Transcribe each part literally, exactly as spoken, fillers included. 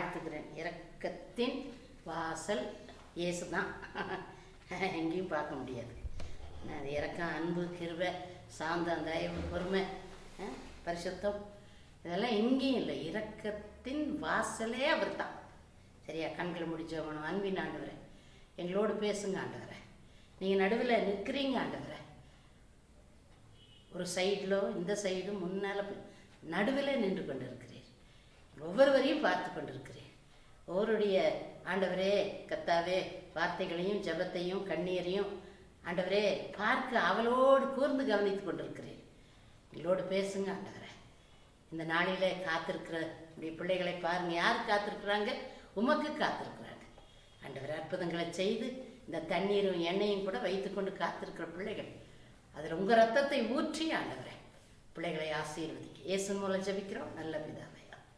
வாழ்த்துக்கிறேன். இரக்கத்தின் வாசல் இயேசு தான், எங்கேயும் பார்க்க முடியாது. அது இரக்கம், அன்பு, கிருபை, சாந்தம், தயவு, பொறுமை, பரிசுத்தம் இதெல்லாம் எங்கேயும் இல்லை. இரக்கத்தின் வாசலே அவர் தான். சரியா? கண்களை முடிச்சவனும் அன்பின் ஆண்டவரை எங்களோடு பேசுங்க ஆண்டவரை. நீங்கள் நடுவில் நிற்கிறீங்க ஆண்டவரை. ஒரு சைடில் இந்த சைடு முன்னால் நடுவில் நின்று கொண்டு இருக்கிறீர். ஒவ்வொருவரையும் பார்த்து கொண்டு இருக்கிறீர். ஒவ்வொருடைய ஆண்டவரே கர்த்தாவே வார்த்தைகளையும் ஜெபத்தையும் கண்ணீரையும் ஆண்டவரே பார்க்க அவளோடு கூர்ந்து கவனித்து கொண்டிருக்கிறேன். எங்களோடு பேசுங்க ஆண்டவரே. இந்த நாளிலே காத்திருக்கிற உடைய பிள்ளைகளை பாருங்க. யார் காத்திருக்கிறாங்க? உமக்கு காத்திருக்கிறாங்க ஆண்டவரே. அற்புதங்களை செய்து இந்த தண்ணீரும் எண்ணெயும் கூட வைத்துக்கொண்டு காத்திருக்கிற பிள்ளைகள், அதில் உங்கள் ரத்தத்தை ஊற்றி ஆண்டவரே பிள்ளைகளை ஆசீர்வதிக்க இயேசு மூலம் ஜெபிக்கிறோம் நல்ல பிதாவே.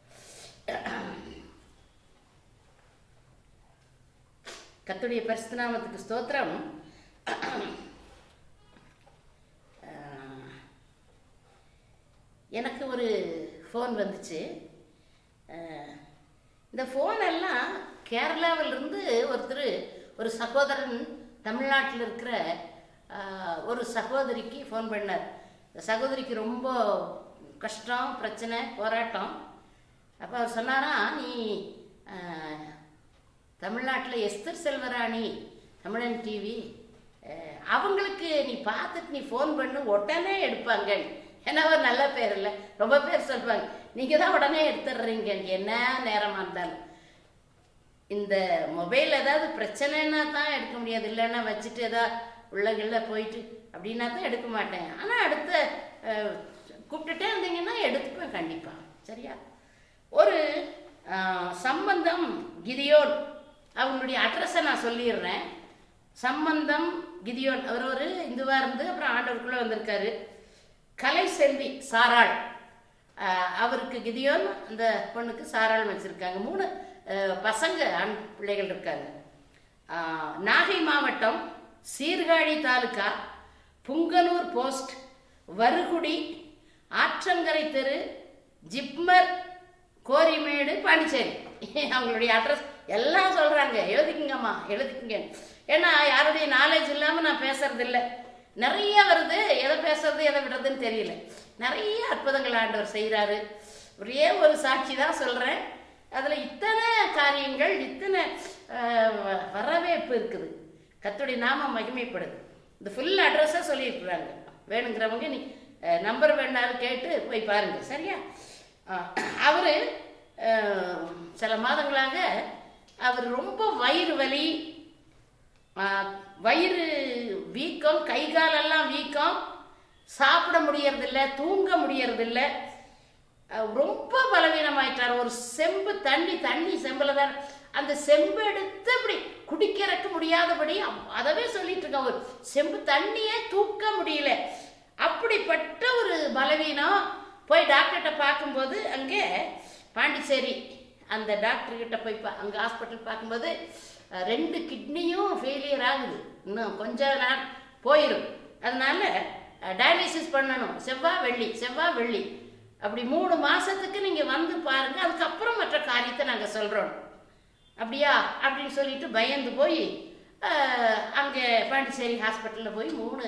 கர்த்தருடைய பரிசுத்த நாமத்துக்கு ஸ்தோத்திரம். எனக்கு ஒரு ஃபோன் வந்துச்சு. இந்த ஃபோன் எல்லாம் கேரளாவிலிருந்து ஒருத்தர், ஒரு சகோதரன் தமிழ்நாட்டில் இருக்கிற ஒரு சகோதரிக்கு ஃபோன் பண்ணார். இந்த சகோதரிக்கு ரொம்ப கஷ்டம், பிரச்சனை, போராட்டம். அப்போ அவர் சொன்னாரா, நீ தமிழ்நாட்டில் எஸ்தர் செல்வராணி தமிழன் டிவி அவங்களுக்கு நீ பார்த்துட்டு நீ ஃபோன் பண்ணு, உடனே எடுப்பாங்க. ஏன்னா அவர் நல்ல பேர் இல்லை, ரொம்ப பேர் சொல்லுவாங்க நீங்கள் தான் உடனே எடுத்துடுறீங்க. என்ன நேரமாக இருந்தாலும் இந்த மொபைல் ஏதாவது பிரச்சனைன்னா தான் எடுக்க முடியாது, இல்லைன்னா வச்சுட்டு ஏதாவது உள்ளகள்ல போயிட்டு அப்படின்னா தான் எடுக்க மாட்டேன். ஆனால் அடுத்த கூப்பிட்டுட்டே இருந்தீங்கன்னா எடுத்துப்பேன் கண்டிப்பாக. சரியா? ஒரு சம்பந்தம் கிதியோன், அவங்களுடைய அட்ரஸை நான் சொல்லிடுறேன். சம்பந்தம் கிதியோன், அவர் ஒரு இந்துவாக இருந்து அப்புறம் ஆண்டவருக்குள்ளே வந்திருக்காரு. கலை செல்வி சாராள், அவருக்கு கிதியோன், அந்த பொண்ணுக்கு சாராள் வச்சுருக்காங்க. மூணு பசங்க ஆண் பிள்ளைகள் இருக்காங்க. நாகை மாவட்டம் சீர்காழி தாலுக்கா புங்கனூர் போஸ்ட் வருகுடி ஆற்றங்கரை தெரு ஜிப்மர் கோரிமேடு பாண்டிச்சேரி. அவங்களுடைய அட்ரஸ் எல்லாம் சொல்கிறாங்க. எழுதிக்குங்கம்மா எழுதிக்குங்க. ஏன்னா யாருடைய நாலேஜ் இல்லாமல் நான் பேசுறது இல்லை. நிறைய வருது, எதை பேசுறது எதை விடுறதுன்னு தெரியல. நிறைய அற்புதங்கள் ஆண்டவர் செய்கிறாரு. ஒரே ஒரு சாட்சி தான் சொல்கிறேன். அதில் இத்தனை காரியங்கள், இத்தனை வரவேற்பு இருக்குது. கர்த்தருடைய நாமம் மகிமைப்படுது. இந்த ஃபுல் அட்ரஸாக சொல்லியிருக்கிறாங்க. வேணுங்கிறவங்க நீ நம்பர் வேணாலும் கேட்டு போய் பாருங்க. சரியா? அவர் சில மாதங்களாக அவர் ரொம்ப வயிறு வலி, வயிறு வீக்கம், கை காலெல்லாம் வீக்கம், சாப்பிட முடியறதில்ல, தூங்க முடியறதில்ல, ரொம்ப பலவீனமாயிட்டார். ஒரு செம்பு தண்ணி தண்ணி செம்பில் தான், அந்த செம்பு எடுத்து அப்படி குடிக்கிறக்க முடியாதபடி அதவே சொல்லிட்டு இருக்க, ஒரு செம்பு தண்ணியே தூக்க முடியல. அப்படிப்பட்ட ஒரு பலவீனம். போய் டாக்டர்கிட்ட பார்க்கும்போது அங்கே பாண்டிச்சேரி அந்த டாக்டர்கிட்ட போய் அங்கே ஹாஸ்பிட்டல் பார்க்கும்போது ரெண்டு கிட்னியும் ஃபெயிலியர் ஆகுது, இன்னும் கொஞ்சம் நாள் போயிடும், அதனால டயாலிசிஸ் பண்ணணும், செவ்வாய் வெள்ளி செவ்வாய் வெள்ளி அப்படி மூணு மாதத்துக்கு நீங்கள் வந்து பாருங்கள், அதுக்கப்புறம் மற்ற காரியத்தை நாங்கள் சொல்கிறோம். அப்படியா அப்படின்னு சொல்லிட்டு பயந்து போய் அங்கே பாண்டிச்சேரி ஹாஸ்பிட்டலில் போய் மூணு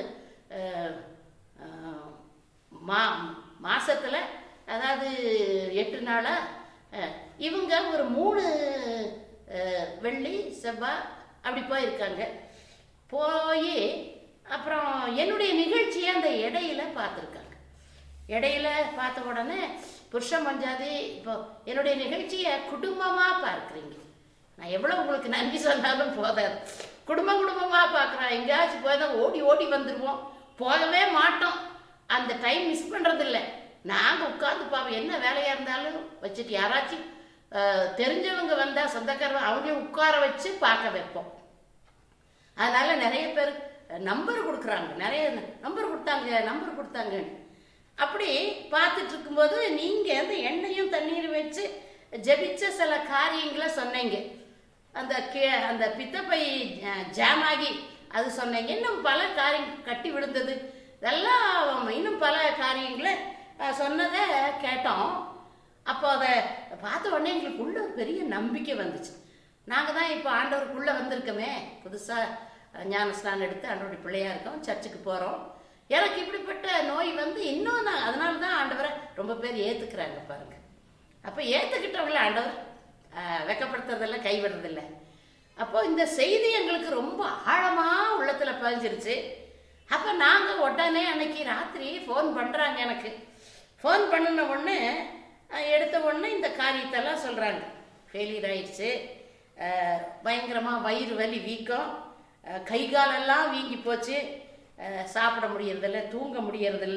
மா மாதத்தில் அதாவது எட்டு நாளாக இவங்க ஒரு மூணு வெள்ளி செவ்வாய் அப்படி போயிருக்காங்க. போய் அப்புறம் என்னுடைய நிகழ்ச்சியை அந்த இடையில பார்த்துருக்காங்க. இடையில பார்த்த உடனே புருஷன் பஞ்சாதி, இப்போ என்னுடைய நிகழ்ச்சியை குடும்பமாக பார்க்குறீங்க. நான் எவ்வளோ உங்களுக்கு நன்றி சொன்னாலும் போதாது. குடும்பம் குடும்பமாக பார்க்குறோம். எங்கேயாச்சும் போய் தான் ஓடி ஓடி வந்துடுவோம், போகவே மாட்டோம். அந்த டைம் மிஸ் பண்ணுறதில்ல. நாங்கள் உட்காந்து பார்ப்போம். என்ன வேலையாக இருந்தாலும் வச்சுட்டு யாராச்சும் தெரிஞ்சவங்க வந்தால் சொந்தக்காரங்க அவங்களையும் உட்கார வச்சு பார்க்க வைப்போம். அதனால் நிறைய பேர் நம்பர் கொடுக்குறாங்க, நிறைய நம்பர் கொடுத்தாங்க நம்பர் கொடுத்தாங்க அப்படி பார்த்துட்டு இருக்கும்போது நீங்கள் அந்த எண்ணெயும் தண்ணீரும் வச்சு ஜெபிச்ச சில காரியங்களை சொன்னீங்க. அந்த கே அந்த பித்தப்பை ஜாம் ஆகி அது சொன்னீங்க. இன்னும் பல காரியம் கட்டி விழுந்தது, இதெல்லாம் இன்னும் பல காரியங்களை சொன்னதை கேட்டோம். அப்போ அதை பார்த்த உடனே எங்களுக்கு உள்ள ஒரு பெரிய நம்பிக்கை வந்துச்சு. நாங்கள் தான் இப்போ ஆண்டவருக்குள்ளே வந்திருக்கோமே, புதுசாக ஞானஸ்நானம் எடுத்து ஆண்டவருடைய பிள்ளையாக இருக்கோம், சர்ச்சுக்கு போகிறோம். எனக்கு இப்படிப்பட்ட நோய் வந்து இன்னும் நான் அதனால தான் ஆண்டவரை ரொம்ப பேர் ஏற்றுக்கிறாங்க பாருங்க. அப்போ ஏற்றுக்கிட்டவங்கள ஆண்டவர் வெக்கப்படுத்துறதில்ல, கைவிடுறதில்லை. அப்போ இந்த செய்தி எங்களுக்கு ரொம்ப ஆழமாக உள்ளத்தில் பதிஞ்சிருச்சு. அப்போ நாங்கள் உடனே அன்னைக்கு ராத்திரி ஃபோன் பண்ணுறாங்க. எனக்கு ஃபோன் பண்ணின உடனே எடுத்த உடனே இந்த காரியத்தெல்லாம் சொல்கிறாங்க. ஃபெயிலியர் ஆயிடுச்சு, பயங்கரமாக வயிறு வலி, வீக்கம், கை காலெல்லாம் வீங்கி போச்சு, சாப்பிட முடியறதில்ல, தூங்க முடியறதில்ல,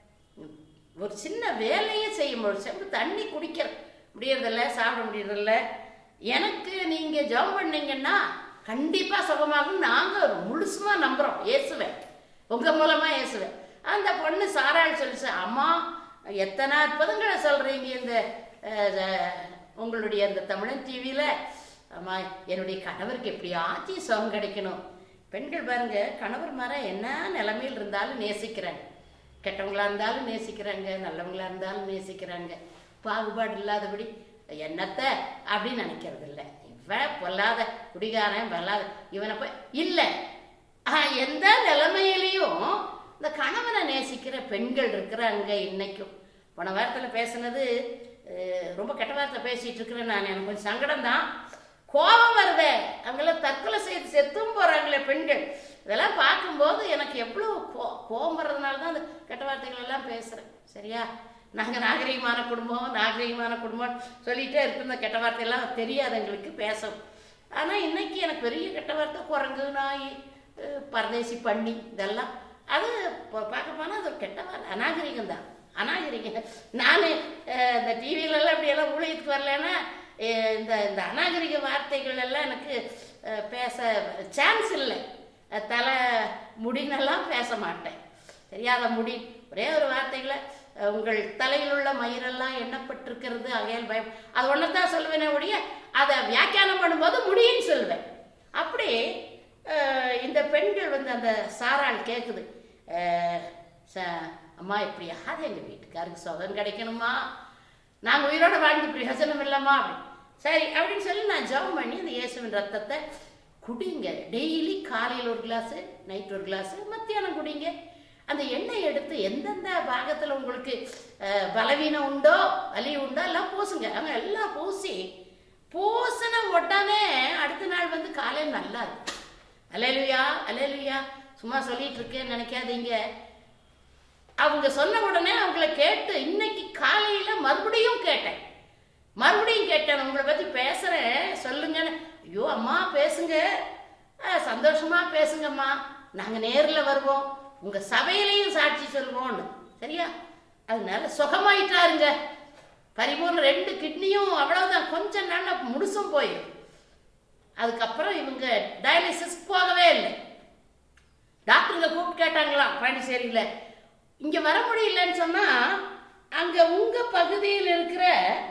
ஒரு சின்ன வேலையே செய்ய முடியும், செம்பு தண்ணி குடிக்க முடியறதில்ல, சாப்பிட முடியறதில்ல. எனக்கு நீங்கள் ஜெபம் பண்ணீங்கன்னா கண்டிப்பாக சுகமாகும், நாங்கள் முழுசுமாக நம்புகிறோம், ஏசுவேன், உங்கள் மூலமாக ஏசுவேன். அந்த பொண்ணு சாராள் சொல்லிச்சு, அம்மா எத்தனை அற்புதங்களை சொல்கிறீங்க இந்த உங்களுடைய அந்த தமிழன் டிவியில். அம்மா என்னுடைய கணவருக்கு எப்படியாச்சும் சுகம் கிடைக்கணும். பெண்கள் பாருங்க, கணவர் மாற என்ன நிலைமையில் இருந்தாலும் நேசிக்கிறாங்க, கெட்டவங்களா இருந்தாலும் நேசிக்கிறாங்க, நல்லவங்களா இருந்தாலும் நேசிக்கிறாங்க, பாகுபாடு இல்லாதபடி என்னத்தை அப்படின்னு நினைக்கிறது இல்லை. இவன் பொல்லாத குடிகாரன் பொல்லாத இவனை போய் இல்லை, எந்த நிலைமையிலையும் இந்த கணவனை நேசிக்கிற பெண்கள் இருக்கிறாங்க இன்னைக்கும். போன வாரத்தில் பேசுனது ரொம்ப கெட்ட வார்த்தை பேசிட்டு இருக்கிறேன் நான், எனக்கு கொஞ்சம் சங்கடம் தான், கோபம் வருதே, அவங்களாம் தற்கொலை செய்து செத்தும் போறாங்களே பெண்கள். இதெல்லாம் பார்க்கும்போது எனக்கு எவ்வளோ கோ கோபம் வர்றதுனால தான் அந்த கெட்ட வார்த்தைகள் எல்லாம் பேசுகிறேன். சரியா, நாங்கள் நாகரிகமான குடும்பம் நாகரிகமான குடும்பம் சொல்லிகிட்டே இருக்கிற இந்த கெட்ட வார்த்தையெல்லாம் தெரியாது எங்களுக்கு பேசும். ஆனால் இன்னைக்கு எனக்கு பெரிய கெட்ட வார்த்தை குரங்கு, நாய், பரதேசி, பண்ணி, இதெல்லாம் அது பார்க்க போனால் அது ஒரு கெட்ட வார்த்தை, அநாகரிகம் தான், அநாகரிகம். நான் இந்த டிவிலெல்லாம் அப்படியெல்லாம் ஊழியத்துக்கு வரலன்னா இந்த இந்த அநாகரிக வார்த்தைகள் எல்லாம் எனக்கு பேச சான்ஸ் இல்லை. தலை முடினெல்லாம் பேச மாட்டேன், தெரியாத முடி, ஒரே ஒரு வார்த்தைகளை உங்கள் தலையில் உள்ள மயிரெல்லாம் எண்ணப்பட்டிருக்கிறது அகையால் பயம், அது ஒன்று தான் சொல்லுவேனே ஒழிய அதை வியாக்கியானம் பண்ணும்போது முடின்னு சொல்லுவேன். அப்படி இந்த பெண்கள் வந்து அந்த சாராள் கேட்குது, அம்மா எப்படியாவது எங்கள் வீட்டுக்காருக்கு சுகம் கிடைக்கணுமா, நாங்கள் உயிரோட வாழ்ந்து பிரயோஜனம் இல்லைம்மா அப்படி. சரி அப்படின்னு சொல்லி நான் ஜெபம் பண்ணி அந்த இயேசுவின் ரத்தத்தை குடிங்க, டெய்லி காலையில் ஒரு கிளாஸு, நைட் ஒரு கிளாஸு, மத்தியானம் குடிங்க. அந்த எண்ணெய் எடுத்து எந்தெந்த பாகத்தில் உங்களுக்கு பலவீனம் உண்டோ வலி உண்டோ எல்லாம் பூசுங்க. அவங்க எல்லாம் பூசி பூசின உடனே அடுத்த நாள் வந்து காலையில் நல்லா இருக்கு. அல்லேலூயா அல்லேலூயா, சும்மா சொல்லிட்டு இருக்கேன்னு நினைக்காதீங்க. அவங்க சொன்ன உடனே அவங்கள கேட்டு இன்னைக்கு காலையில மறுபடியும் கேட்டேன் மறுபடியும் கேட்டேன் உங்களை பத்தி பேசுறேன் சொல்லுங்கன்னு. ஐயோ அம்மா பேசுங்க, சந்தோஷமா பேசுங்கம்மா, நாங்க நேர்ல வருவோம், உங்க சபையிலையும் சாட்சி சொல்வோம்னு. சரியா, அதனால சுகமாயிட்டாருங்க, பரிபூர்ண ரெண்டு கிட்னியும் அவ்வளவுதான், கொஞ்ச நாள்ல முழுசும் போயிடும். அதுக்கப்புறம் இவங்க டயாலிசிஸ் போகவே இல்லை. டாக்டருங்க கூப்பிட்டு கேட்டாங்களாம் பாண்டிச்சேரியில, இங்க வர முடியலன்னு சொன்னா அங்க உங்க பகுதியில் இருக்கிற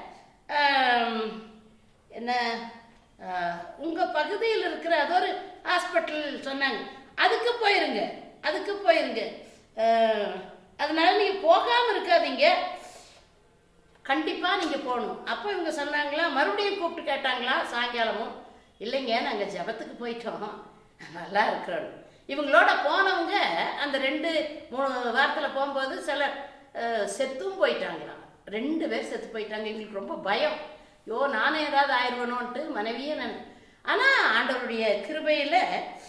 என்ன உங்க பகுதியில் இருக்கிற அது ஒரு ஹாஸ்பிட்டல் சொன்னாங்க, அதுக்கு போயிருங்க அதுக்கு போயிருங்க அதனால நீங்க போகாம இருக்காதீங்க, கண்டிப்பா நீங்க போகணும். அப்போ இவங்க சொன்னாங்களா, மறுபடியும் கூப்பிட்டு கேட்டாங்களா சாயங்காலமும், இல்லைங்க நாங்க ஜபத்துக்கு போயிட்டோம் நல்லா இருக்கிறோம். இவங்களோட போனவங்க அந்த ரெண்டு மூணு வாரத்தில் போகும்போது சிலர் செத்தும் போயிட்டாங்களாம், ரெண்டு பேர் செத்து போயிட்டாங்க. எங்களுக்கு ரொம்ப பயம், யோ நானே ஏதாவது ஆயிடுவேணும்ன்ட்டு மனைவியே நான். ஆனால் ஆண்டவருடைய கிருபையில்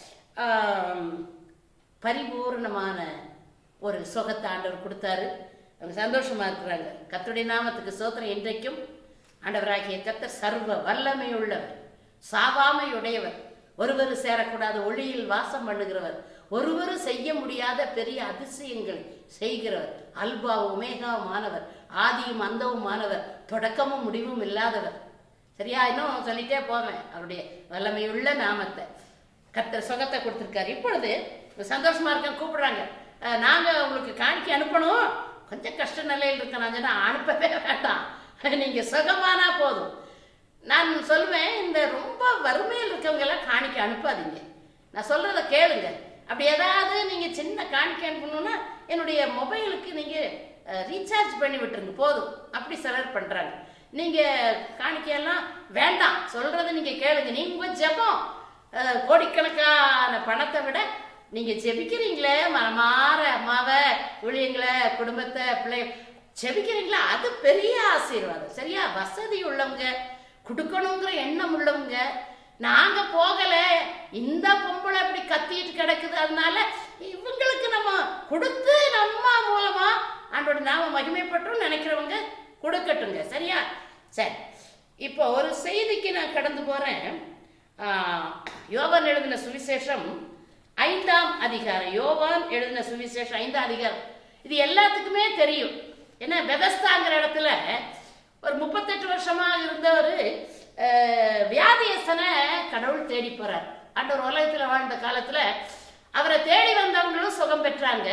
பரிபூர்ணமான ஒரு சுகத்தை ஆண்டவர் கொடுத்தாரு. அவங்க சந்தோஷமா இருக்கிறாங்க. கர்த்தருடைய நாமத்துக்கு ஸ்தோத்திரம். இன்றைக்கும் ஆண்டவராகிய கர்த்தர் சர்வ வல்லமை உள்ளவர், சாவாமை உடையவர், ஒருவர் சேரக்கூடாத ஒளியில் வாசம் பண்ணுகிறவர், ஒருவர் செய்ய முடியாத பெரிய அதிசயங்கள் செய்கிறவர், அல்பா உமேகாவுமானவர், ஆதியும் அந்தவுமானவர், தொடக்கமும் முடிவும் இல்லாதவர். சரியா, இன்னும் சொல்லிட்டே போவேன் அவருடைய வல்லமையுள்ள நாமத்தை. கர்த்தர் சுகத்தை கொடுத்துருக்காரு. இப்பொழுது சந்தோஷமா இருக்க கூப்பிடுறாங்க, நாங்க உங்களுக்கு காணிக்கை அனுப்பணும், கொஞ்சம் கஷ்ட நிலையில் இருக்க, நான் சொன்னா அனுப்பவே வேண்டாம், நீங்க சுகமானா போதும். நான் சொல்லுவேன், இந்த ரொம்ப வறுமையில் இருக்கவங்க எல்லாம் காணிக்கை அனுப்பாதீங்க, நான் சொல்றத கேளுங்க. அப்படி ஏதாவது நீங்க சின்ன காணிக்கை அனுப்பணும்னா என்னுடைய மொபைலுக்கு நீங்க ரீசார்ஜ் பண்ணி விட்டுருங்க போதும். அப்படி சிலர் பண்றாங்க. நீங்க காணிக்கையெல்லாம் வேண்டாம், சொல்றதை நீங்க கேளுங்க. நீங்க ஜெபம் கோடிக்கணக்கான பணத்தை விட நீங்க ஜெபிக்கிறீங்களே, மனமாற அம்மாவை, ஊழியங்களை, குடும்பத்தை, பிள்ளை ஜெபிக்கிறீங்களா, அது பெரிய ஆசீர்வாதம். சரியா? வசதி உள்ளவங்க, கொடுக்கணுங்கிற எண்ணம் உள்ளவங்க. நாங்க போகல, இந்த பொம்பளை அப்படி கத்திட்டு கிடக்குது, அதனால இவங்களுக்கு நம்ம கொடுத்து நம்ம மூலமா ஆண்டோட நாம மகிமைப்பட்டோம் நினைக்கிறவங்க கொடுக்கட்டுங்க. சரியா? சரி, இப்போ ஒரு செய்திக்கு நான் கடந்து போறேன். யோவான் எழுதின சுவிசேஷம் ஐந்தாம் அதிகாரம். யோவான் எழுதின சுவிசேஷம் ஐந்தாம் அதிகாரம். இது எல்லாத்துக்குமே தெரியும். ஏன்னா பெதஸ்தாங்கிற இடத்துல ஒரு முப்பத்தெட்டு வருஷமா இருந்த ஒரு வியாதியஸ்தனை கடவுள் தேடி போறார். ஆண்டவர் உலகத்துல வாழ்ந்த காலத்துல அவரை தேடி வந்தவங்களும் சுகம் பெற்றாங்க.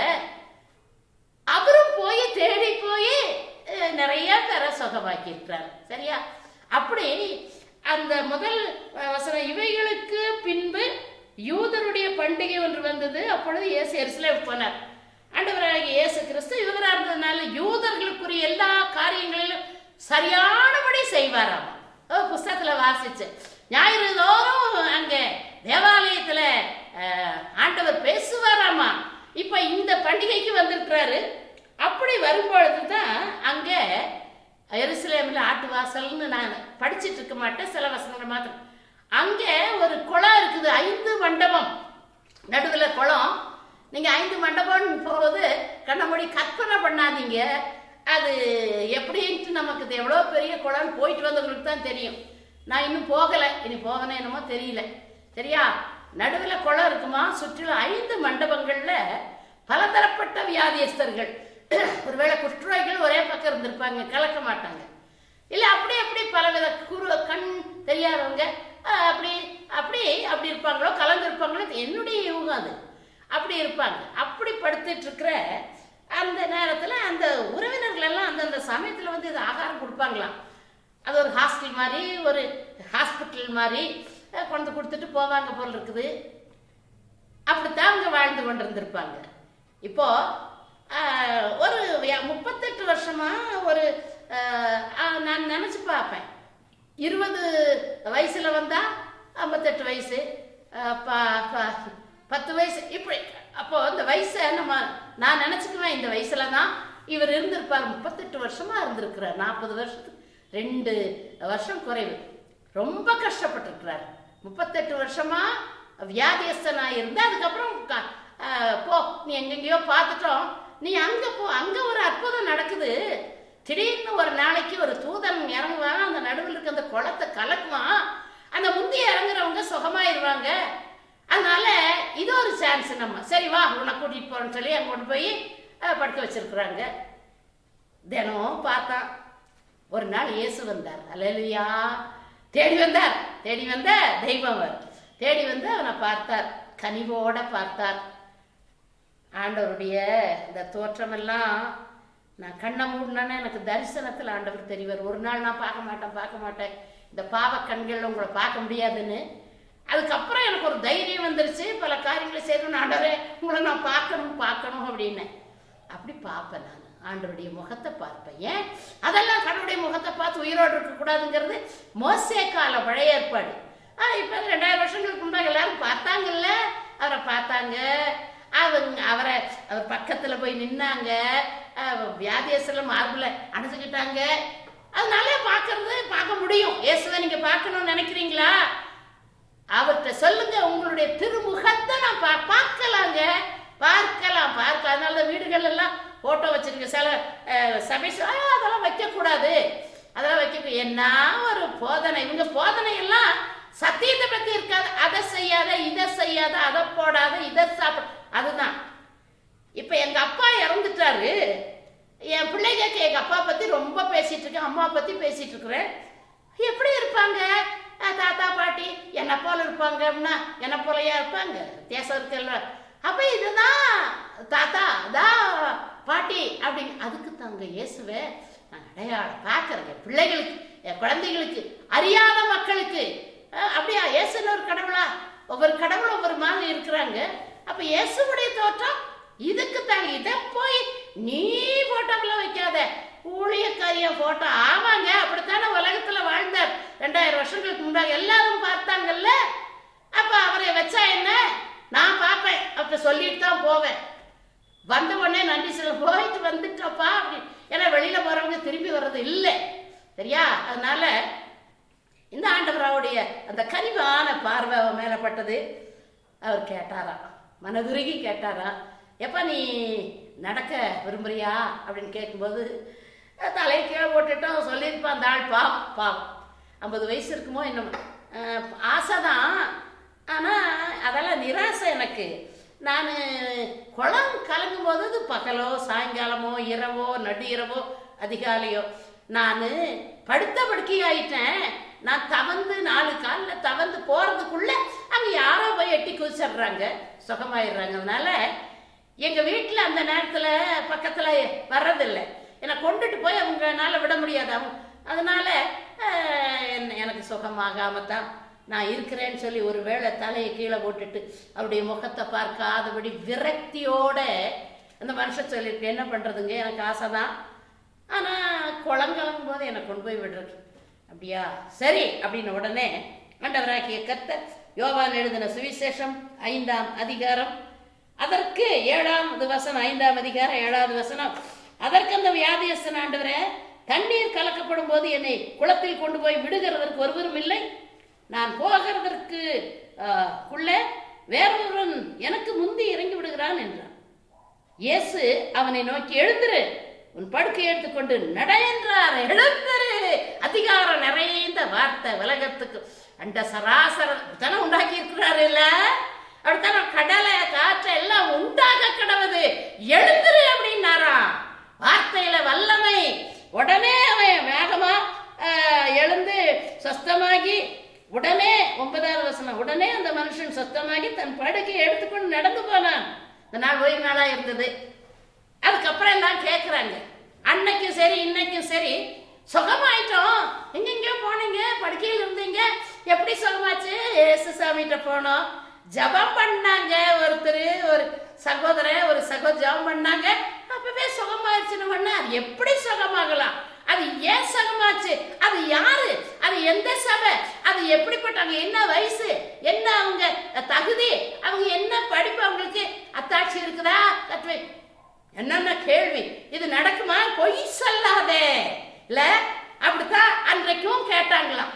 அவரும் போய் தேடி போய் நிறைய பேரை சுகமாக்கி இருக்கிறார். சரியா? அப்படி அந்த முதல் வசனம், இவைகளுக்கு பின்பு யூதருடைய பண்டிகை ஒன்று வந்தது. அப்பொழுது இயேசு எருசலேம் போனார். ஆண்டவராகிய இயேசு கிறிஸ்து யூதரா இருந்ததுனால யூதர்களுக்குரிய எல்லா காரியங்களிலும் சரியானபடி செய்வாராம். புஸ்தகத்துல வாசிச்சு ஞாயிறு தோறும் அங்க தேவாலயத்துல ஆண்டவர் பேசுவாராமா. இப்ப இந்த பண்டிகைக்கு வந்திருக்கிறாரு. அப்படி வரும்பொழுதுதான் அங்க எருசலேம்ல ஆட்டு வாசல்னு நான் படிச்சுட்டு இருக்க மாட்டேன், சில வசனங்கள் மாத்திரம். அங்க ஒரு குளம் இருக்குது, ஐந்து மண்டபம் நடுவுல குளம். நீங்க ஐந்து மண்டபம் போகுது கண்ணமொழி கற்பனை பண்ணாதீங்க. அது எப்படின்ட்டு நமக்கு எவ்வளோ பெரிய குளம் போயிட்டு வந்தவங்களுக்கு தான் தெரியும். நான் இன்னும் போகலை, இனி போகணும் என்னமோ தெரியல. சரியா? நடுவில் குளம் இருக்குமா, சுற்றிலும் ஐந்து மண்டபங்கள்ல பலதரப்பட்ட வியாதியஸ்தர்கள், ஒருவேளை குஷ்டரோகிகள் ஒரே பக்கம் இருந்திருப்பாங்க, கலக்க மாட்டாங்க. இல்லை அப்படி அப்படி பலவித குரு கண் தெரியாதவங்க அப்படி அப்படி அப்படி இருப்பாங்களோ, கலந்து இருப்பாங்களோ, என்னுடைய யூகம் அது. அப்படி இருப்பாங்க. அப்படி படுத்துட்டு இருக்கிற அந்த நேரத்தில் அந்த உறவினர்கள் எல்லாம் அந்தந்த சமயத்தில் வந்து இது ஆகாரம் கொடுப்பாங்களாம். அது ஒரு ஹாஸ்டல் மாதிரி, ஒரு ஹாஸ்பிட்டல் மாதிரி கொண்டு கொடுத்துட்டு போவாங்க போல் இருக்குது. அப்படித்தான் அவங்க வாழ்ந்து கொண்டு இருந்திருப்பாங்க. இப்போ ஒரு முப்பத்தெட்டு வருஷமா ஒரு நான் நினைச்சு பார்ப்பேன், இருபது வயசுல வந்தா ஐம்பத்தெட்டு வயசு, பத்து வயசு இப்படி. அப்போ இந்த வயசை நம்ம நான் நினைச்சுக்குவேன், இந்த வயசுல தான் இவர் இருந்திருப்பார். முப்பத்தெட்டு வருஷமா இருந்திருக்கிறார். நாற்பது வருஷத்துக்கு ரெண்டு வருஷம் குறைவு. ரொம்ப கஷ்டப்பட்டிருக்கிறார். முப்பத்தெட்டு வருஷமா வியாதியஸ்தனா இருந்து அதுக்கப்புறம் போ, நீ எங்கெங்கயோ பார்த்துட்டோம், நீ அங்க போ, அங்க ஒரு அற்புதம் நடக்குது. திடீர்னு ஒரு நாளைக்கு ஒரு தூதன் இறங்குவாங்க, அந்த நடுவில் இருக்க அந்த குளத்தை கலக்குவான், அந்த முந்தைய இறங்குறவங்க சுகமாயிருவாங்க. அதனால இது ஒரு சான்ஸ். நம்ம சரி வா உன்னை கூட்டிட்டு போறோம்னு சொல்லி அங்க கொண்டு போய் படுக்க வச்சிருக்கிறாங்க. தினம் பார்த்தான். ஒரு நாள் இயேசு வந்தார். அல்லேலூயா! தேடி வந்தார். தேடி வந்த தெய்வம் அவர் தேடி வந்து அவனை பார்த்தார், கனிவோட பார்த்தார். ஆண்டவருடைய இந்த தோற்றமெல்லாம் நான் கண்ணை மூடினானே எனக்கு தரிசனத்தில் ஆண்டவர் தெரிவார். ஒரு நாள் நான் பார்க்க மாட்டேன் பார்க்க மாட்டேன் இந்த பாவ கண்கள் உங்களை பார்க்க முடியாதுன்னு. அதுக்கப்புறம் எனக்கு ஒரு தைரியம் வந்துருச்சு, பல காரியங்களை செய்யணும்னு. ஆண்டவரே உங்களை நான் பார்க்கணும் பார்க்கணும் அப்படின்னு அப்படி பார்ப்பேன். நான் ஆண்டவருடைய முகத்தை பார்ப்பேன். ஏன் அதெல்லாம் கடவுளுடைய முகத்தை பார்த்து உயிரோடு இருக்கக்கூடாதுங்கிறது மோசே கால பழைய ஏற்பாடு. ஆஹ் இப்ப ரெண்டாயிரம் வருஷங்களுக்கு முன்னாடி எல்லாரும் பார்த்தாங்கல்ல, அவரை பார்த்தாங்க. அவங்க அவரை அவர் பக்கத்துல போய் நின்னாங்க, வியாதியஸ்ல மார்புல அணைச்சுக்கிட்டாங்க. அதனால பார்க்கறது பார்க்க முடியும். இயேசுவை நீங்க பார்க்கணும்னு நினைக்கிறீங்களா? அவர்கிட்ட சொல்லுங்க, உங்களுடைய திருமுகத்தை நான் பார்க்கலாங்க, பார்க்கலாம் பார்க்கலாம். அதனால வீடுகள் எல்லாம் போட்டோ வச்சிருக்க. சில சபை அதெல்லாம் வைக்க கூடாது, அதெல்லாம் வைக்க. என்ன ஒரு போதனை! இவங்க போதனை எல்லாம் சத்தியத்தை பத்தி இருக்காது. அதை செய்யாத, இதை செய்யாத, அதை போடாத, இதை சாப்பிட, அதுதான். இப்ப எங்க அப்பா இறந்துட்டாரு. என் பிள்ளைகளுக்கு எங்க அப்பா பத்தி ரொம்ப பேசிட்டு இருக்கேன், அம்மா பத்தி பேசிட்டு இருக்கிறேன். எப்படி இருப்பாங்க தாத்தா பாட்டி? என்ன போல இருப்பாங்க அப்படின்னா என்ன போலயா இருப்பாங்க? வித்தியாசம் இருக்குல்ல. அப்ப இதுதான் தாத்தா தான் பாட்டி அப்படின்னு. அதுக்கு தாங்க இயேசுவே நான் அடையாளம் பார்க்கறேன் என் பிள்ளைகளுக்கு, என் குழந்தைகளுக்கு, அறியாத மக்களுக்கு. அப்படியா? இயேசுன்னு ஒரு கடவுளா? ஒவ்வொரு கடவுள் ஒவ்வொரு மாதிரி இருக்கிறாங்க. அப்ப இயேசுடைய தோற்றம் இதுக்கு தாங்க. இதை போய் நீ போட்டோக்குள்ள வைக்காத, ஊழியக்காரிய போட்டோ. ஆமாங்க, அப்படித்தானே உலகத்துல வாழ்ந்தார் ரெண்டாயிரம் வருஷங்களுக்கு முன்னாடி. எல்லாரும் பார்த்தாங்கல்ல. அப்ப அவரை வச்சா என்ன, நான் பார்ப்பேன், அப்ப சொல்லிட்டு தான் போவேன். வந்த உடனே நன்றி சொல்ல, போயிட்டு வந்துட்டப்பா அப்படி. ஏன்னா வெளியில போறவங்க திரும்பி வர்றது இல்லை, சரியா? அதனால இந்த ஆண்டவராவுடைய அந்த கனிவான பார்வை மேலப்பட்டது. அவர் கேட்டாரா, மனதுருகி கேட்டாரா, எப்ப நீ நடக்க விரும்புறியா அப்படின்னு கேட்கும்போது தலையை கீழே போட்டுட்டோம். சொல்லியிருப்பான் அந்த ஆள். பாவம் பாவம் ஐம்பது வயசு இருக்குமோ என்னமோ. ஆசைதான், ஆனால் அதெல்லாம் நிராசை எனக்கு. நான் குளம் கலங்கும் போது அது பகலோ சாயங்காலமோ இரவோ நடு இரவோ அதிகாலையோ நான் படுத்த படுக்கையாயிட்டேன். நான் தவந்து நாலு காலில் தவந்து போறதுக்குள்ள அங்கே யாரோ போய் எட்டி குதிச்சிடுறாங்க, சுகமாயிடுறாங்க. அதனால எங்க வீட்டில் அந்த நேரத்தில் பக்கத்தில் வர்றதில்லை. என்னை கொண்டுட்டு போய் அவங்கனால விட முடியாது. அவங்க அதனால எனக்கு சுகமாகாம தான் நான் இருக்கிறேன்னு சொல்லி ஒரு வேளை தலையை கீழே போட்டுட்டு அவருடைய முகத்தை பார்க்காதபடி விரக்தியோட அந்த மனுஷன் சொல்லியிருக்கு. என்ன பண்றதுங்க, எனக்கு ஆசை தான், ஆனா குளங்கலங்கும் போது என்னை கொண்டு போய் விடுறது. அப்படியா, சரி அப்படின்னு உடனே ஆண்டவராகிய கர்த்தர் யோவான் எழுதின சுவிசேஷம் ஐந்தாம் அதிகாரம் அதற்கு ஏழாவது வசனம், ஐந்தாம் அதிகாரம் ஏழாவது வசனம். அதற்கு அந்த வியாதியஸ்தன், ஆண்டவரே, தண்ணீர் கலக்கப்படும் போது என்னை குளத்தில் கொண்டு போய் விடுகிறதற்கு ஒருவரும் இல்லை. நான் போகிறதற்கு உள்ள வேறொருவன் எனக்கு முந்தி இறங்கி விடுகிறான் என்றான். இயேசு அவனை நோக்கி, எழுந்திரு, உன் படுக்கை எடுத்துக்கொண்டு நட என்றார். எழுந்திரு, அதிகாரம் நிறைந்த வார்த்தை. உலகத்துக்கு அந்த சராசர தானே உண்டாக்கி இருக்கிறாரு இல்ல, அப்படித்தான கடலை காற்றை எல்லாம் உண்டாக கிடவது. எழுந்திரு அப்படின்னாரா. வார்த்தையில வல்லமை. உடனே அவன் வேகமா எழுந்து சொஸ்தமாகி, உடனே ஒன்பதாவது வசனம், உடனே அந்த மனுஷன் சொஸ்தமாகி தன் படுக்கையை எடுத்துக்கொண்டு நடந்து போனான். இந்த நாள் ஓய்வு நாளா இருந்தது. அதுக்கப்புறம் எல்லாம் கேட்கிறாங்க, அன்னைக்கும் சரி இன்னைக்கும் சரி, சுகமாயிட்டோம், எங்கெங்கயோ போனீங்க, படுக்கையில் இருந்தீங்க, எப்படி சுகமாச்சு? ஏசு சாமிகிட்ட போனோம், ஜபம் பண்ணாங்க. ஒருத்தர் ஒரு சகோதரன் ஒரு சகோதரி ஜபம் பண்ணாங்க, அப்பவே சுகமாயிடுச்சுன்னு பண்ண. அது எப்படி சுகமாகலாம்? அது ஏன் சுகமாச்சு? அது யாரு? அது எந்த சபை? அது எப்படிப்பட்டவங்க? என்ன வயசு? என்ன அவங்க தகுதி? அவங்க என்ன படிப்பு? அவங்களுக்கு அத்தாட்சி இருக்குதா? கற்று என்னென்ன கேள்வி. இது நடக்குமா? பொய் சொல்லாதே இல்ல. அப்படித்தான் அன்றைக்கும் கேட்டாங்களாம்.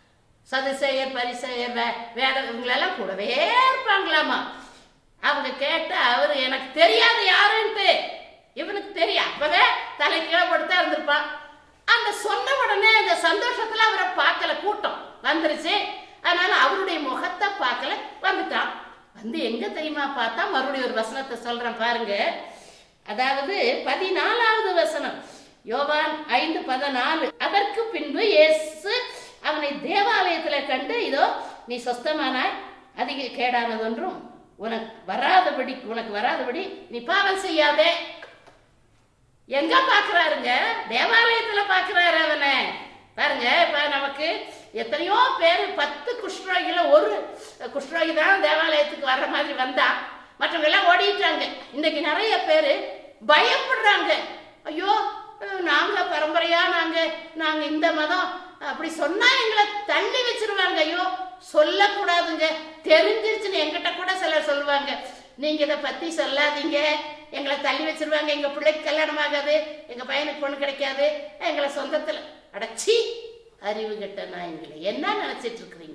சதுசேயர் பரிசேயர் வேத இவங்களெல்லாம் கூடவே இருப்பாங்களாமா. அவங்க கேட்ட அவரு எனக்கு தெரியாது யாருன்ட்டு, இவனுக்கு தெரியும். அப்பவே தலை கீழே போட்டுதான் இருந்திருப்பான். அந்த சொன்ன உடனே அந்த சந்தோஷத்துல அவரை பார்க்கல, கூட்டம் வந்துருச்சு. அதனால அவருடைய முகத்தை பார்க்கல, வந்துட்டான். வந்து எங்க தெரியுமா பார்த்தா, மறுபடியும் ஒரு வசனத்தை சொல்றேன் பாருங்க. அதாவது பதினாலாவது வசனம், யோவான் ஐந்து பதினாலு. அதற்கு பின்பு இயேசு அவனை தேவாலயத்துல கண்டு, இதோ நீ சொஸ்தமானாய், அதிக கேடானதொன்றும் உனக்கு வராதபடி உனக்கு வராதபடி நீ பாவம் செய்யாதே. எங்க பாக்குறாருங்க? தேவாலயத்துல பாக்குறாரு அவனை. பாருங்க, இப்ப நமக்கு எத்தனையோ பேரு, பத்து குஷ்டரோகில ஒரு குஷ்டரோகி தான் தேவாலயத்துக்கு வர்ற மாதிரி வந்தா, மற்றவங்க எல்லாம் ஓடிட்டாங்க. இன்னைக்கு நிறைய பேரு பயப்படுறாங்க. ஐயோ, நாங்க பரம்பரையா நாங்க நாங்க இந்த மதம் அப்படி சொன்னா எங்களை தள்ளி வச்சிருவாங்க. ஐயோ, சொல்லக்கூடாதுங்க, தெரிஞ்சிருச்சுன்னு எங்கிட்ட கூட சிலர் சொல்லுவாங்க, நீங்க இதை பத்தி சொல்லாதீங்க, எங்களை தள்ளி வச்சிருவாங்க, எங்க பிள்ளைக்கு கல்யாணம் ஆகாது, எங்க பையனுக்கு பொண்ணு கிடைக்காது, எங்களை சொந்தத்துல அடைச்சி. அறிவு கெட்ட நாயங்களே, என்ன நினைச்சிட்டு இருக்கிறீங்க?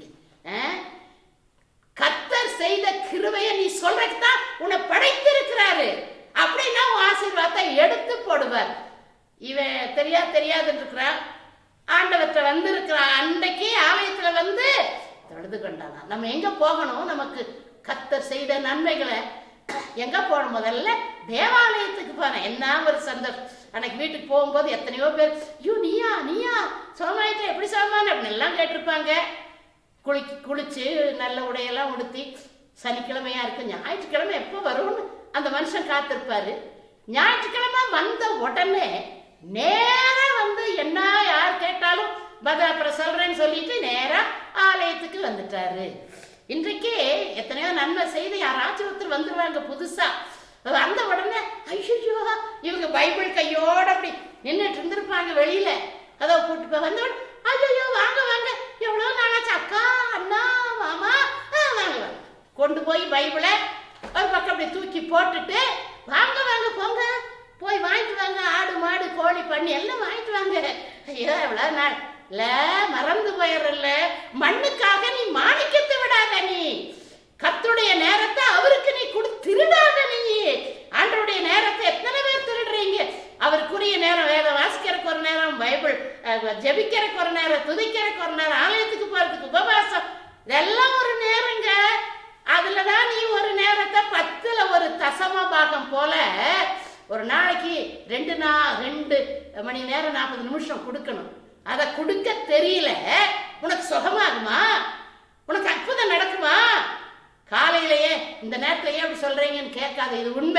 கர்த்தர் செய்த கிருபையை நீ சொல்றதுதான் உன்னை படைத்திருக்கிறாரு. அப்படின்னா உன் ஆசீர்வாதத்தை எடுத்து போடுவார். இவன் தெரியா தெரியாதுன்னு இருக்கிறான், ஆண்டவற்ற வந்து இருக்கிறான். அன்றைக்கு ஆலயத்துல வந்து தொழுது கொண்டானா. நம்ம எங்க போகணும்? நமக்கு கர்த்தர் செய்த நன்மைகளை எங்க போகணும்? முதல்ல தேவாலயத்துக்கு போனேன். என்ன ஒரு சந்தோஷம். அன்னைக்கு வீட்டுக்கு போகும்போது எத்தனையோ பேர், ஐயோ நீயா நீயா சோமாயிட்ட, எப்படி சோமான அப்படின்னு எல்லாம் கேட்டிருப்பாங்க. குளி குளிச்சு நல்ல உடையெல்லாம் உடுத்தி, சனிக்கிழமையா இருக்கு, ஞாயிற்றுக்கிழமை எப்போ வரும்னு அந்த மனுஷன் காத்திருப்பாரு. ஞாயிற்றுக்கிழமை வந்த உடனே நேரா வந்து என்ன யார் கேட்டாலும் பதில் அப்புறம் சொல்றேன்னு சொல்லிட்டு நேரா ஆலயத்துக்கு வந்துட்டாரு. இன்றைக்கு எத்தனையோ நன்மை செய்து யாராச்சும் ஒருத்தர் வந்துருவாங்க புதுசா. அந்த உடனே ஐயோ, இவங்க பைபிள் கையோட அப்படி நின்றுட்டு இருந்திருப்பாங்க வெளியில. அதை கூட்டு போய் வந்தவன், ஐயோ வாங்க வாங்க, எவ்வளோ நாளாச்சு அக்கா அண்ணா மாமா, வாங்க வாங்க, கொண்டு போய் பைபிளை ஒரு பக்கம் அப்படி தூக்கி போட்டுட்டு, வாங்க வாங்க போங்க போய் வாங்கிட்டு வாங்க, ஆடு மாடு கோழி பண்ணி எல்லாம் வாங்கிட்டு வாங்க. ஐயோ எவ்வளோ நாள் இல்ல, மறந்து போயிடல. மண்ணுக்காக நீ மாணிக்கத்தை விடாத, நீ கர்த்தருடைய நேரத்தை அவருக்கு நீ கொடு, திருடாத நீ. ஆண்டவருடைய நேரத்தை எத்தனை பேர் திருடுறீங்க? அவருக்குரிய நேரம் வேதம் வாசிக்கிறதுக்கு ஒரு நேரம், பைபிள் ஜெபிக்கிறதுக்கு ஒரு நேரம், துதிக்கிறதுக்கு ஒரு நேரம், ஆலயத்துக்கு போறதுக்கு உபவாசம், இதெல்லாம் ஒரு நேரங்க. அதுலதான் நீ ஒரு நேரத்தை பத்துல ஒரு தசம பாகம் போல ஒரு நாளைக்கு ரெண்டு நா ரெண்டு மணி நேரம் நாற்பது நிமிஷம் கொடுக்கணும். அதை கொடுக்க தெரியல, உனக்கு சுகமாகுமா? உனக்கு அற்புதம் நடக்குமா? காலையிலேயே இந்த நேரத்திலேயே அப்படி சொல்றீங்கன்னு கேட்காது, இது உண்மை.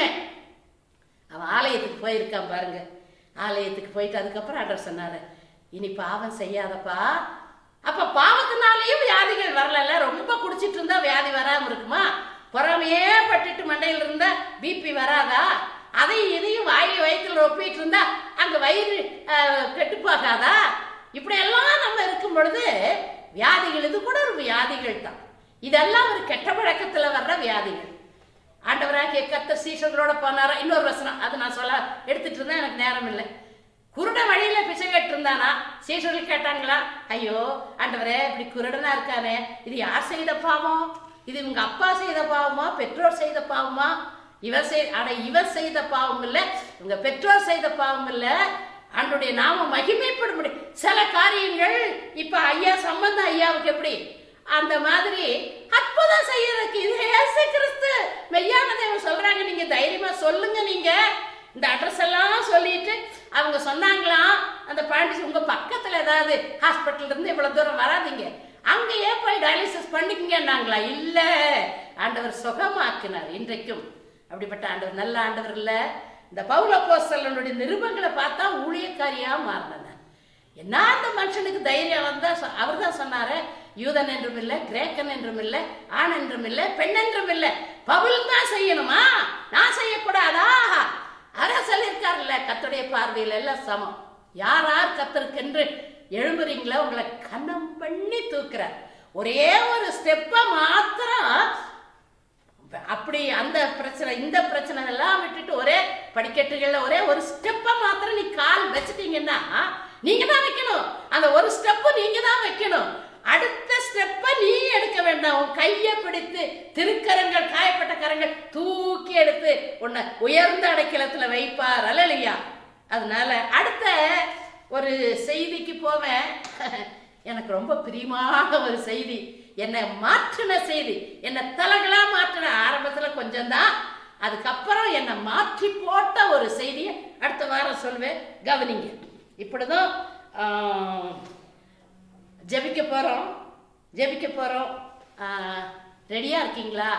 அவன் ஆலயத்துக்கு போயிருக்கான் பாருங்க. ஆலயத்துக்கு போயிட்டு அதுக்கப்புறம் ஆண்டவர் சொன்னாரு, இனி பாவம் செய்யாதப்பா. அப்ப பாவத்தினாலேயும் வியாதிகள் வரல. ரொம்ப குடிச்சிட்டு இருந்தா வியாதி வராம இருக்குமா? பொறாமையே பட்டுட்டு மண்டையில இருந்தா பிபி வராதா? அதையும் இதையும் வாயி வயிற்றுல ஒப்பிட்டு இருந்தா அங்க வயிறு கெட்டு போகாதா? இப்படி எல்லாம் நம்ம இருக்கும் பொழுது வியாதிகள், இது கூட ஒரு வியாதிகள் தான். இதெல்லாம் ஒரு கெட்ட பழக்கத்துல வர்ற வியாதிகள். ஆண்டவராகிய கர்த்தர் சீஷர்களோட போனாரா? இன்னொரு வசனம், அது நான் சொல்ல எடுத்துட்டு இருந்தா எனக்கு நேரம் இல்லை. குருட வழியில பிச்சை கேட்டு இருந்தானா? சீஷர்கள் கேட்டாங்களா, ஐயோ ஆண்டவரே இப்படி குருடனா இருக்கானே, இது யார் செய்த பாவம்? இது இவங்க அப்பா செய்த பாவமா, பெற்றோர் செய்த பாவமா? இவர் செய் அட இவர் செய்த பாவம் இல்ல, இவங்க பெற்றோர் செய்த பாவம் இல்ல, ஆண்டவருடைய நாம மகிமைப்பட முடியும். சில காரியங்கள் இப்ப ஐயா சம்பந்தம் ஐயாவுக்கு எப்படி அந்த மாதிரி அற்புதம் செய்யறதுக்கு இது இயேசு கிறிஸ்து மெய்யான தேவன் சொல்றாங்க. நீங்க தைரியமா சொல்லுங்க. நீங்க இந்த அட்ரஸ் எல்லாம் சொல்லிட்டு அவங்க சொன்னாங்களாம், அந்த பாண்டி உங்க பக்கத்துல ஏதாவது ஹாஸ்பிட்டல் இருந்து இவ்வளவு தூரம் வராதிங்க, அங்கேயே போய் டயாலிசிஸ் பண்ணிக்கங்கன்னாங்களா? இல்ல, ஆண்டவர் சுகமாக்குனார். இன்றைக்கும் அப்படிப்பட்ட ஆண்டவர் நல்ல ஆண்டவர் இல்ல. இந்த பவுல் அப்போஸ்தலனுடைய நிருபங்களை பார்த்தா ஊழியக்காரியா மாறினார். என்ன அந்த மனுஷனுக்கு தைரியம் வந்தா? அவர் தான் சொன்னாரு, யூதன் என்றும் இல்லை, கிரேக்கன் என்றும் இல்லை, ஆண் என்றும் இல்லை, பெண் என்றும் இல்லை, பவுல் தான் செய்யணுமா, நான் செய்யக்கூடாதா? அதான் சொல்லியிருக்காருல்ல, கர்த்தருடைய பார்வையில் எல்லாம் சமம். யார் யார் கர்த்தருக்கென்று எழும்புறீங்களோ உங்களை கனம் பண்ணி தூக்குறார். ஒரே ஒரு ஸ்டெப்ப மாத்திரம் அப்படி அந்த பிரச்சனை இந்த பிரச்சனை எல்லாம் விட்டுட்டு ஒரே படிக்கட்டுகள்ல ஒரே ஒரு ஸ்டெப்ப மாத்திரம் நீ கால் வச்சுட்டீங்கன்னா நீங்க தான் வைக்கணும். அந்த ஒரு ஸ்டெப் நீங்க தான் வைக்கணும். அடுத்த ஸ்டெப்ப நீ எடுக்க வேண்டாம். உன் கையை பிடித்து திருக்கரங்கள், காயப்பட்ட கரங்கள் தூக்கி எடுத்து உன்னை உயர்ந்த அடைக்கலத்துல வைப்பார். அல்லையா? அதனால அடுத்த ஒரு செய்திக்கு போவேன். எனக்கு ரொம்ப பிரியமான ஒரு செய்தி, என்னை மாற்றின செய்தி, என்னை தலைகளா மாற்றின. ஆரம்பத்துல கொஞ்சம் தான், அதுக்கப்புறம் என்னை மாற்றி போட்ட ஒரு செய்தியை அடுத்த வாரம் சொல்வேன். கவனிங்க. இப்படிதான் ஜெபிக்க போறோம் ஜெபிக்க போறோம் ரெடியா இருக்கீங்களா?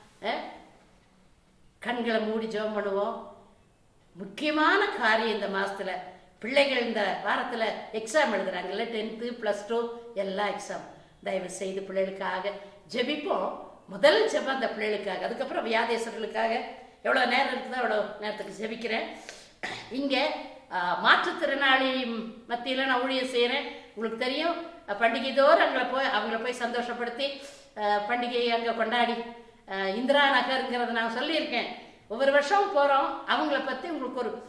கண்களை மூடி ஜெபம் பண்ணுவோம். முக்கியமான காரியம் இந்த மாசத்துல பிள்ளைகள் இந்த வாரத்துல எக்ஸாம் எழுதுறாங்கல்ல, டென்த்து பிளஸ் டூ எல்லா எக்ஸாம். தயவு செய்து பிள்ளைகளுக்காக ஜெபிப்போம். முதல் ஜெபம் அந்த பிள்ளைகளுக்காக, அதுக்கப்புறம் வியாதேசர்களுக்காக. எவ்வளோ நேரம் இருக்குதோ அவ்வளோ நேரத்துக்கு ஜெபிக்கிறேன். இங்கே மாற்றுத்திறனாளி மத்தியில் நான் ஊழியம் செய்கிறேன். உங்களுக்கு தெரியும், பண்டிகை தோறும் அங்கே போய் அவங்கள போய் சந்தோஷப்படுத்தி பண்டிகையை அங்கே கொண்டாடி, இந்திரா நகருங்கிறத நான் சொல்லியிருக்கேன். ஒவ்வொரு வருஷமும் போகிறோம். அவங்கள பற்றி உங்களுக்கு ஒரு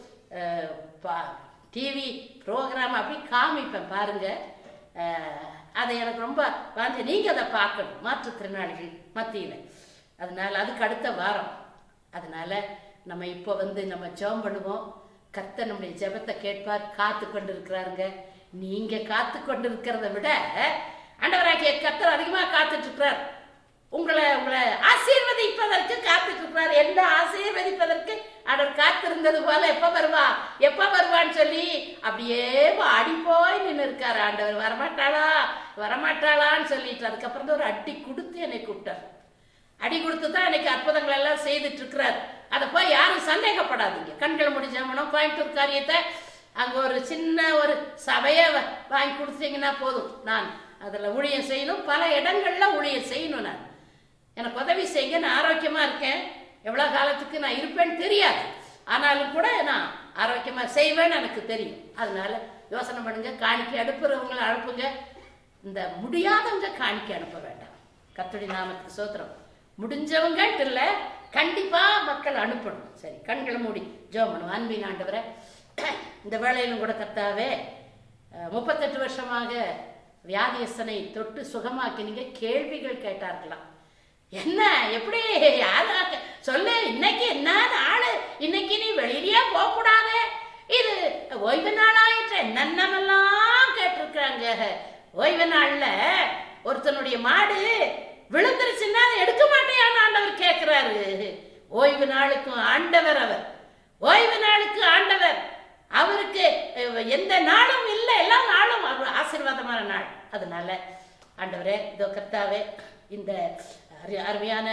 டிவி ப்ரோக்ராம் அப்படி காமிப்பேன் பாருங்க. அதை எனக்கு ரொம்ப வாஞ்சி, நீங்கள் அதை பார்க்கணும், மாற்றுத்திறனாளிகள் மத்தியில். அதனால அதுக்கு அடுத்த வாரம். அதனால நம்ம இப்போ வந்து நம்ம ஜெபம் பண்ணுவோம். கர்த்தர் நம்முடைய ஜெபத்தை கேட்பார். காத்து கொண்டு இருக்கிறாருங்க. நீங்க காத்து கொண்டு இருக்கிறத விட ஆண்டவராகிய கர்த்தர் அதிகமா காத்துட்டு இருக்கிறார். உங்களை உங்களை ஆசீர்வதிப்பதற்கு காத்துட்டு இருக்கிறார். என்ன ஆசீர்வதிப்பதற்கு அவர் காத்திருந்தது போல எப்ப வருவா எப்ப வருவான்னு சொல்லி அப்படியே அடி போய் நின்று இருக்காரு. ஆண்டவர் வரமாட்டாளா வரமாட்டாளான்னு சொல்லிட்டு அதுக்கப்புறம் தான் ஒரு அடி கொடுத்து என்னை கூப்பிட்டார். அடி கொடுத்து தான் எனக்கு அற்புதங்கள் எல்லாம் செய்துட்டு இருக்கிறார். அதை போய் யாரும் சந்தேகப்படாதீங்க. கண்கள் முடிஞ்சோம்னா கோயம்புத்தூர் காரியத்தை அங்க ஒரு சின்ன ஒரு சபையை வாங்கி கொடுத்தீங்கன்னா போதும். நான் அதுல ஊழியம் செய்யணும், பல இடங்கள்ல ஊழியம் செய்யணும். நான் எனக்கு உதவி செய்யுங்க. நான் ஆரோக்கியமா இருக்கேன். எவ்வளவு காலத்துக்கு நான் இருப்பேன்னு தெரியாது. ஆனாலும் கூட நான் ஆரோக்கியமா செய்வேன்னு எனக்கு தெரியும். அதனால யோசனை பண்ணுங்க. காணிக்கை அனுப்புறவங்களை அனுப்புங்க. இந்த முடியாதவங்க காணிக்கை அனுப்ப வேண்டாம். கர்த்தருடைய நாமத்துக்கு ஸ்தோத்திரம். முடிஞ்சவங்க இல்லை, கண்டிப்பா மக்கள் அனுப்பணும். சரி, கண்களை மூடி ஜெபம் பண்ணுவோம். அன்பின் ஆண்டவரே, இந்த வேளையிலும் கூட கர்த்தாவே, முப்பத்தெட்டு வருஷமாக வியாதியஸ்தனை தொட்டு சுகமாக்கினீங்க. கேள்விகள் கேட்டார்களாம். என்ன, எப்படி, யாராக சொல்லு, இன்னைக்கு என்ன நாள், இன்னைக்கு நீ வெளியிலேயே போக கூடாது, இது ஓய்வு நாள் ஆயிற்று, என்னென்னமெல்லாம் கேட்டிருக்காங்க. ஓய்வு நாள்ல ஒருத்தனுடைய மாடு விழுந்துருச்சுன்னா எடுக்க மாட்டேன்னு ஆண்டவர் கேட்கிறாரு. ஓய்வு நாளுக்கும் ஆண்டவர் அவர், ஓய்வு நாளுக்கு ஆண்டவர். அவருக்கு எந்த நாளும் இல்லை, எல்லா நாளும் அவர் ஆசீர்வாதமான நாள். அதனால ஆண்டவரே, இதோ கர்த்தாவே, இந்த அருமையான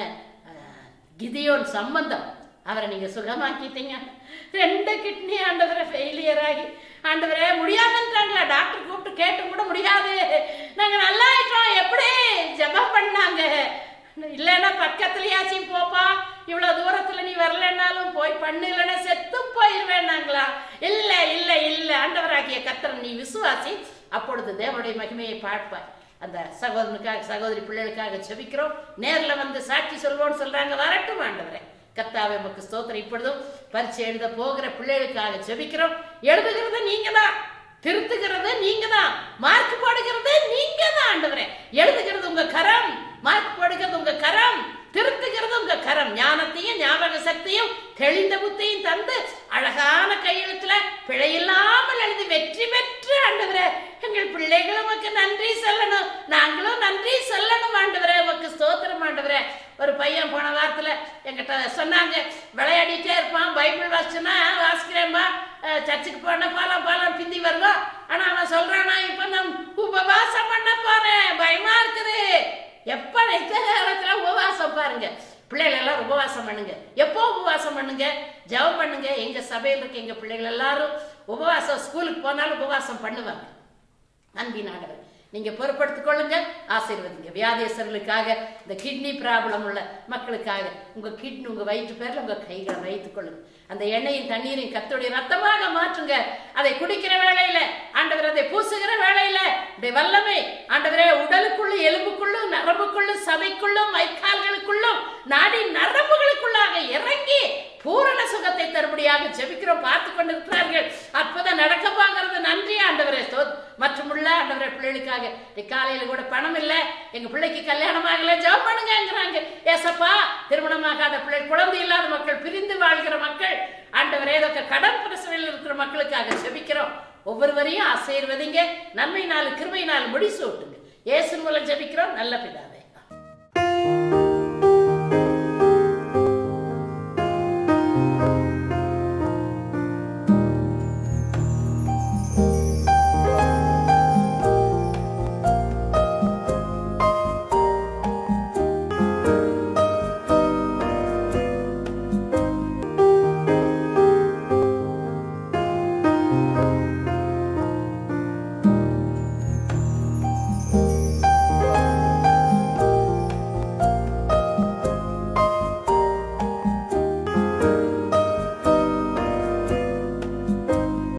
கிதியோன் சம்பந்தம் அவரை நீங்க சுகமாக்கிட்டீங்க. ரெண்டு கிட்னி ஆண்டவரை ஃபெயிலியர் ஆகி, ஆண்டவரே முடியாதுன்றாங்களா, டாக்டர் கூப்பிட்டு கேட்டு கூட முடியாது, நாங்க நல்லா ஆயிட்டோம், எப்படி ஜெபம் பண்ணாங்க. இல்லைன்னா பக்கத்துலயாச்சும் போப்பா, இவ்வளவு தூரத்துல நீ வரலன்னாலும் போய் பண்ணு, இல்லைன்னா செத்து போயிருவேன்னாங்களா. இல்ல இல்ல இல்ல, ஆண்டவராகிய கர்த்தர் நீ விசுவாசி, அப்பொழுது தேவனுடைய மகிமையை பார்ப்பாய். அந்த சகோதரனுக்காக, சகோதரி பிள்ளைகளுக்காக ஜெபிக்கிறோம். நேர்ல வந்து சாட்சி சொல்வோம்னு சொல்றாங்க, வரட்டும் ஆண்டவரே. கர்த்தாவே உமக்கு ஸ்தோத்திரம். இப்பொழுதும் பரீட்சை எழுத போகிற பிள்ளைகளுக்காக ஜெபிக்கிறோம். எழுதுகிறது நீங்க தான், திருத்துகிறது நீங்க தான், மார்க் போடுகிறது நீங்க தான் ஆண்டவரே. எழுதுகிறது உங்க கரம், மார்க் போடுகிறது உங்க கரம், திருத்துகிறது உங்க கரம். ஞானத்தையும் ஞாபக சக்தியும் தெளிந்த புத்தியும் தந்து அழகான கையெழுத்துல பிழையில்லாமல் எழுதி வெற்றி பெற்று ஆண்டவரே, எங்கள் பிள்ளைகளும் உமக்கு நன்றி சொல்லணும், நாங்களும் நன்றி சொல்லணும் ஆண்டவரே. உமக்கு ஸ்தோத்திரம் ஆண்டவரே. ஒரு பையன் போன வாரத்துல என்கிட்ட சொன்னாங்க, விளையாடிட்டே இருப்பான், பைபிள் வாசிச்சுன்னா வாசிக்கிறேன்பா, சர்ச்சுக்கு போன பாலம் பாலம் பிந்தி வருவோம், ஆனா அவன் சொல்றானா, இப்ப நான் உபவாசம் பண்ண போறேன், பயமா இருக்குது. எப்ப நேரத்துல உபவாசம் பாருங்க, பிள்ளைகள் எல்லாம் உபவாசம் பண்ணுங்க. எப்போ உபவாசம் பண்ணுங்க, ஜெபம் பண்ணுங்க. எங்க சபையில் இருக்க எங்க பிள்ளைகள் எல்லாரும் உபவாசம், ஸ்கூலுக்கு போனாலும் உபவாசம் பண்ணுவாங்க. அன்பின் ஆண்டவர் நீங்க பொறுப்படுத்திக் கொள்ளுங்க, ஆசீர்வதிங்க. வியாதியஸ்தர்களுக்காக, இந்த கிட்னி ப்ராப்ளம் உள்ள மக்களுக்காக உங்க கிட்னி உங்க வயிற்று பேர்ல உங்க கைகளை வைத்துக் கொள்ளுங்க. அந்த எண்ணெயும் தண்ணீரையும் கர்த்தருடைய ரத்தமாக மாற்றுங்க. அதை குடிக்கிற வேளையில ஆண்டவர், அதை பூசுகிற வேளையில வல்லமை ஆண்டவரே, உடலுக்குள்ளும் எலும்புக்குள்ளும் நரம்புக்குள்ளும் சதைக்குள்ளும் மைக்கால்களுக்குள்ளும் நாடி நரம்புகளுக்குள்ளாக இறங்கி பூரண சுகத்தை தரும்படியாக ஜெபிக்கிறோம். பார்த்து கொண்டிருக்கிறார்கள், அற்புதம் நடக்க போகிறது. நன்றி ஆண்டவரே. மற்றும் உள்ள ஆண்டவரே, பிள்ளைகளுக்காக காலையில கூட பணம் இல்ல, எங்க பிள்ளைக்கு கல்யாணம் ஆகல, ஜெபம் பண்ணுங்கிறாங்க. ஏசப்பா, திருமணமாகாத பிள்ளை, குழந்தை இல்லாத மக்கள், பிரிந்து வாழ்கிற மக்கள் ஆண்டவரே, கடன் பிரச்சனையில் இருக்கிற மக்களுக்காக ஜெபிக்கிறோம். ஒவ்வொருவரையும் ஆசீர்வதிங்க, நன்மை நாள் கிருபை நாள் முடிசூட்டுங்க. இயேசு மூலம் ஜெபிக்கிறோம் நல்ல பிதா.